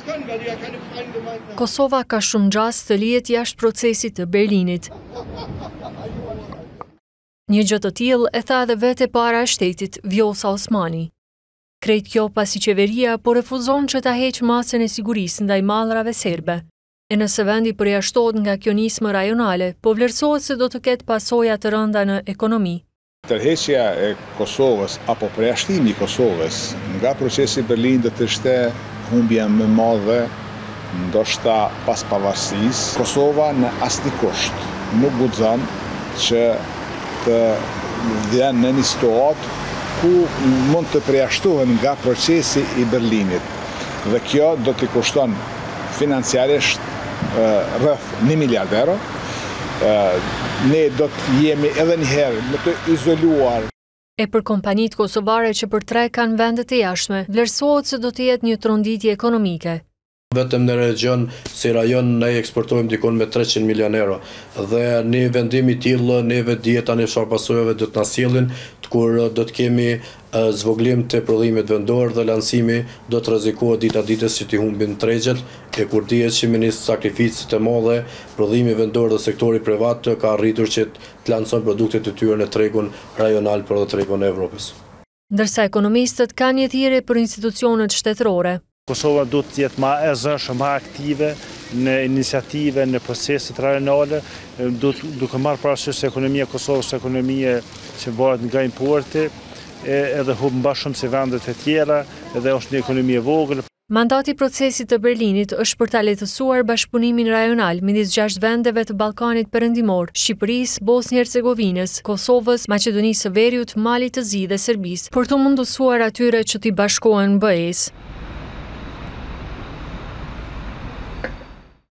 Kosova ka shumë gjas të lihet jashtë procesit të Berlinit. Një gjë të tillë e tha edhe vete para e shtetit, Vjosa Osmani. Krejt kjo pasi qeveria po refuzon që ta heqë masën e sigurisë ndaj mallrave serbe. E nëse vendi përjashtohet nga kjo nismë rajonale, po vlerësohet se do të ketë pasoja të rënda në ekonomi. Tërheqja e Kosovës apo përjashtimi i Kosovës nga procesi Berlin do të ishte humbje më e madhe, ndoshta pas pavarësisë. Kosova në asnjë kusht nuk guxon që të vjen në një situatë ku mund të përjashtohen nga procesi i Berlinit. Dhe kjo do t'i kushton financiarisht rreth 1 miliard euro. Ne do të jemi edhe një herë më të izoluar. E për kompanitë kosovare që për tre kanë vendet e jashtme, vlerësohet se do të jetë një tronditje ekonomike. Vetëm në region si rajon ne eksportojmë dikon me 300 milion euro dhe një vendim i tillë neve dieta në çfarë pasojave do të na sjellin, kur do të kemi zvoglim të prodhimit vendor dhe lancimi do të rrezikohet dita ditës që t'i humbin tregjet, e kur dihet që me një sakrificë të madhe, prodhimi vendor dhe sektori privat ka arritur që të lancon produktet e tyre në tregun rajonal për dhe tregun e Evropës. Ndërsa ekonomistët kanë një thirrje për institucionet shtetërore. Kosova do të jetë më e zënshme, më aktive në iniciative, në proceset rajonale, duke marrë parasysh se ekonomia e Kosovës është ekonomia që bëhet nga importi, edhe humb më shumë se vendet e tjera, edhe është një ekonomi e vogël. Mandati i procesit të Berlinit është për ta lehtësuar bashkëpunimin rajonal midis 6 vendeve të Ballkanit Perëndimor, Shqipërisë, Bosnjë-Hercegovinës, Kosovës, Maqedonisë së Veriut, Malit të Zi dhe Serbisë, për të mundësuar atyre që t'i bashkohen BE-s.